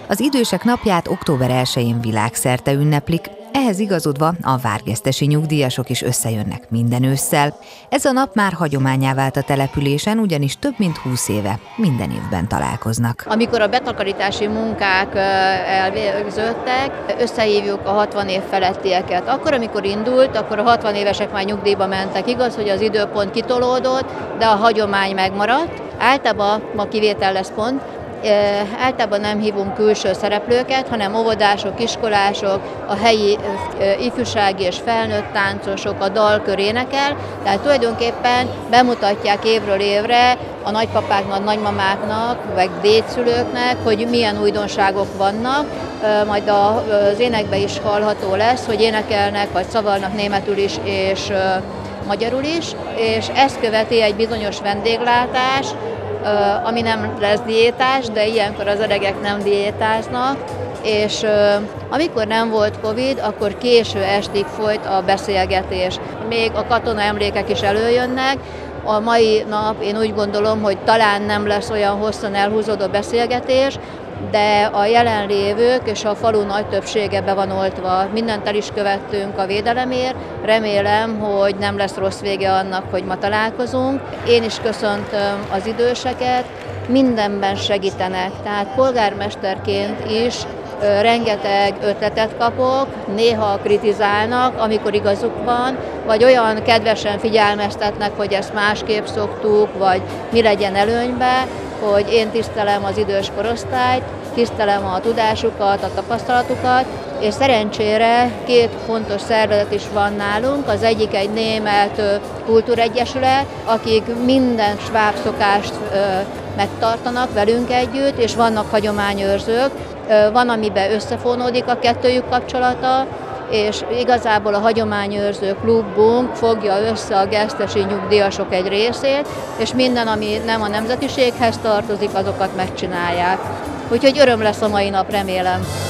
Az idősek napját október 1-én világszerte ünneplik, ehhez igazodva a várgesztesi nyugdíjasok is összejönnek minden ősszel. Ez a nap már hagyománnyá vált a településen, ugyanis több mint 20 éve minden évben találkoznak. Amikor a betakarítási munkák elvégződtek, összehívjuk a 60 év felettieket. Akkor, amikor indult, akkor a 60 évesek már nyugdíjba mentek. Igaz, hogy az időpont kitolódott, de a hagyomány megmaradt. Általában, ma kivétel lesz pont, általában nem hívunk külső szereplőket, hanem óvodások, iskolások, a helyi ifjúsági és felnőtt táncosok, a dalkör énekel, tehát tulajdonképpen bemutatják évről évre a nagypapáknak, nagymamáknak, vagy dédszülőknek, hogy milyen újdonságok vannak, majd az énekben is hallható lesz, hogy énekelnek, vagy szavalnak németül is, és magyarul is, és ezt követi egy bizonyos vendéglátás, ami nem lesz diétás, de ilyenkor az öregek nem diétáznak, és amikor nem volt Covid, akkor késő estig folyt a beszélgetés. Még a katona emlékek is előjönnek. A mai nap én úgy gondolom, hogy talán nem lesz olyan hosszan elhúzódó beszélgetés, de a jelenlévők és a falu nagy többsége be van oltva. Mindent el is követtünk a védelemért. Remélem, hogy nem lesz rossz vége annak, hogy ma találkozunk. Én is köszöntöm az időseket, mindenben segítenek, tehát polgármesterként is rengeteg ötletet kapok, néha kritizálnak, amikor igazuk van, vagy olyan kedvesen figyelmeztetnek, hogy ezt másképp szoktuk, vagy mi legyen előnybe, hogy én tisztelem az idős korosztályt, tisztelem a tudásukat, a tapasztalatukat, és szerencsére két fontos szervezet is van nálunk. Az egyik egy német kultúregyesület, akik minden sváb szokást megtartanak velünk együtt, és vannak hagyományőrzők. Van, amiben összefonódik a kettőjük kapcsolata, és igazából a hagyományőrző klubunk fogja össze a gesztesi nyugdíjasok egy részét, és minden, ami nem a nemzetiséghez tartozik, azokat megcsinálják. Úgyhogy öröm lesz a mai nap, remélem.